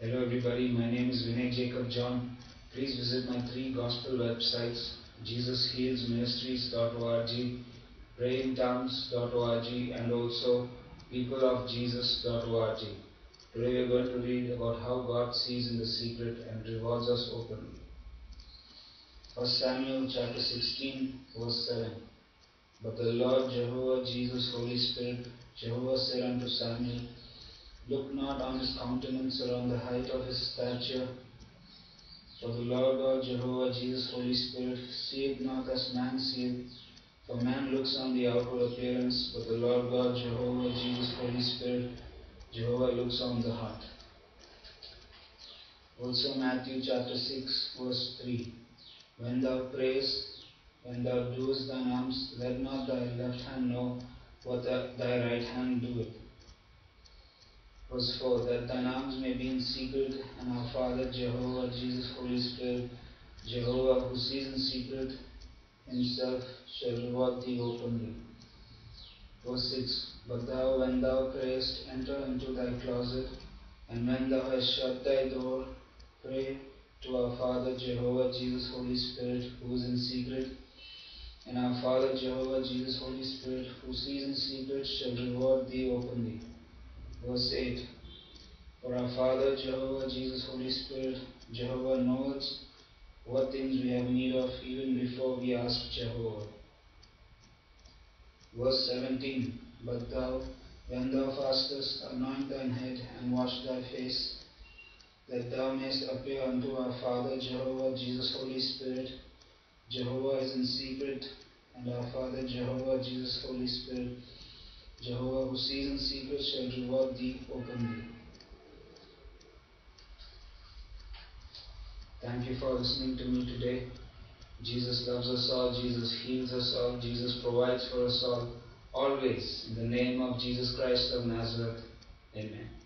Hello everybody, my name is Vinay Jacob John. Please visit my 3 gospel websites, JesusHealsMinistries.org, PrayInTongues.org, and also PeopleOfJesus.org. Today we are going to read about how God sees in the secret and rewards us openly. 1 Samuel chapter 16 verse 7. But the Lord Jehovah, Jesus, Holy Spirit, Jehovah said unto Samuel, Look not on his countenance or on the height of his stature, for the Lord God Jehovah, Jesus, Holy Spirit, seeth not as man seeth. For man looks on the outward appearance, but the Lord God Jehovah, Jesus, Holy Spirit, Jehovah looks on the heart. Also Matthew chapter 6 verse 3. When thou prayest, when thou doest thine alms, let not thy left hand know what thy right hand doeth. Verse 4. That thine alms may be in secret, and our Father Jehovah, Jesus, Holy Spirit, Jehovah, who sees in secret, himself shall reward thee openly. Verse 6. But thou, when thou prayest, enter into thy closet, and when thou hast shut thy door, pray to our Father Jehovah, Jesus, Holy Spirit, who is in secret, and our Father Jehovah, Jesus, Holy Spirit, who sees in secret, shall reward thee openly. Verse 8. For our Father Jehovah, Jesus, Holy Spirit, Jehovah knows what things we have need of even before we ask Jehovah. Verse 17. But thou, when thou fastest, anoint thine head and wash thy face, that thou mayest appear unto our Father Jehovah, Jesus, Holy Spirit. Jehovah is in secret, and our Father Jehovah, Jesus, Holy Spirit, Jehovah who sees in secret, shall reward thee openly. Thank you for listening to me today. Jesus loves us all. Jesus heals us all. Jesus provides for us all. Always. In the name of Jesus Christ of Nazareth. Amen.